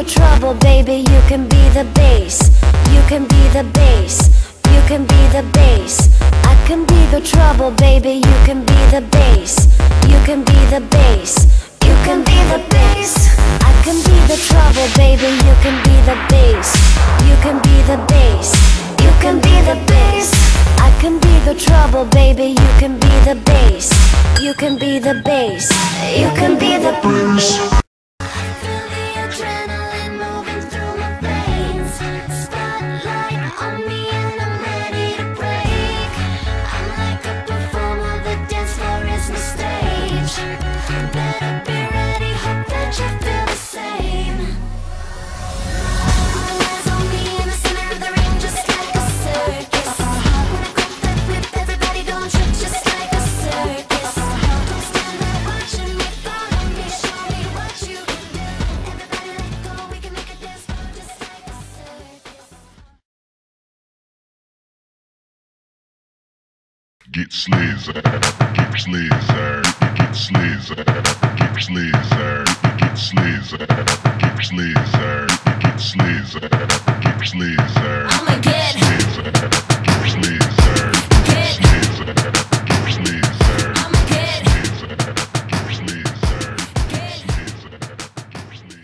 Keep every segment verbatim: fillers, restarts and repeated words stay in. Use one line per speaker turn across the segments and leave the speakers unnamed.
trouble, baby, you can be the bass. You can be the bass. You can be the bass. I can be the trouble, baby, you can be the bass. You can be the bass. You can be the bass. I can be the trouble, baby, you can be the bass. You can be the bass. You can be the bass. I can be the trouble, baby, you can be the bass. You can be the bass. You can be the bass.
Get sleazy, get sleazy, get sleazy, get sleazy, get sleazy, get sleazy, get sleazy, get sleazy.
I'ma get
sleazy, get sleazy, get sleazy, get sleazy.
I'ma get
sleazy, get sleazy, get sleazy, get sleazy.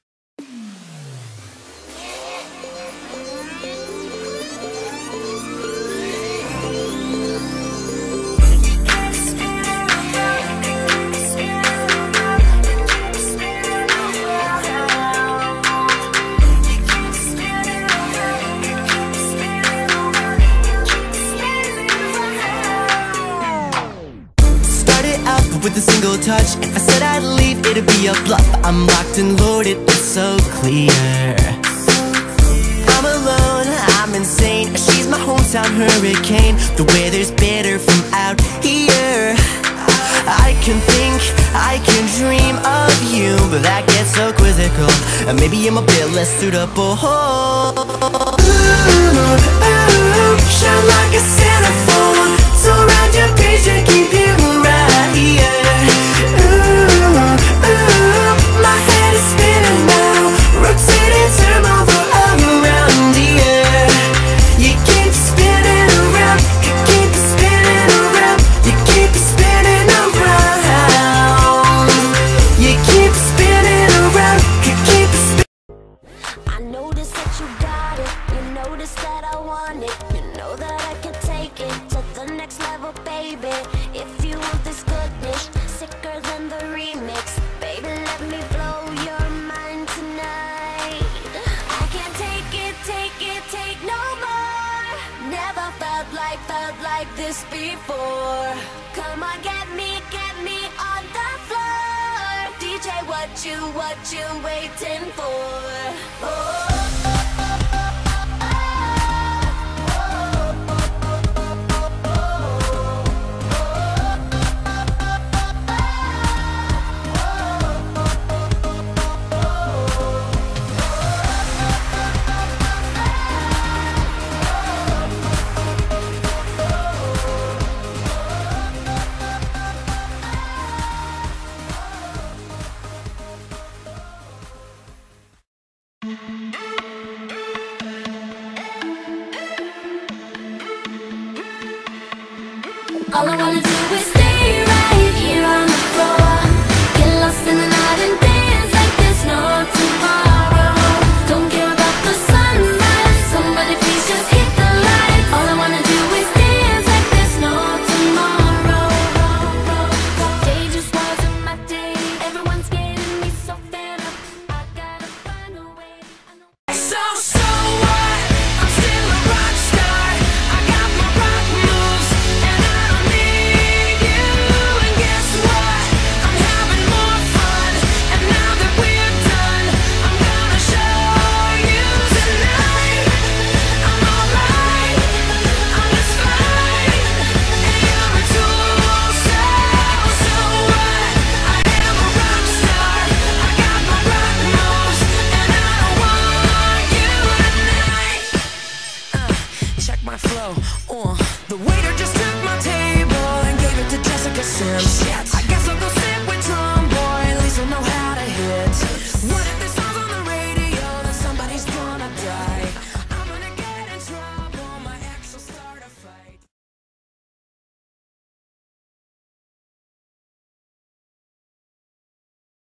With a single touch, if I said I'd leave, it'd be a bluff. I'm locked and loaded, it's so clear. I'm alone, I'm insane. She's my hometown hurricane. The weather's better from out here. I can think, I can dream of you, but that gets so quizzical. And maybe I'm a bit less suitable. Ooh, ooh, shine like a centerfold. Surround your page and keep you right here. Ooh, ooh, my head is spinning now, rotating, turn over around here. You keep spinning around, you keep spinning around, you keep spinning around. You keep spinning around, you keep spinning.
I notice that you got it. You notice that I want it. You know that I can take it to the next level, baby. If you want this goodness, sicker than the remix, baby, let me blow your mind tonight. I can't take it, take it, take no more. Never felt like, felt like this before. Come on, get me, get me on the floor. D J, what you, what you waiting for? Oh. All I wanna do is stay right here on the floor. Get lost in the night and dance like there's no tomorrow. Don't care about the sunrise, somebody please just hit the lights. All I wanna do is dance like there's no tomorrow. Day just wasn't my day. Everyone's getting me so fed up. I gotta find a way. I know.
So, so what? I'm still a rock star. I got my rock moves, and I don't need you. And guess what? I'm having more fun. And now that we're done, I'm gonna show you tonight. I'm alright, I'm just fine. And you're a tool, so, so what? I am a rock star. I got my rock moves, and I don't want you tonight. Uh, check my flow. Uh, the waiter just took my table and gave it to Jessica Sims. Shit, I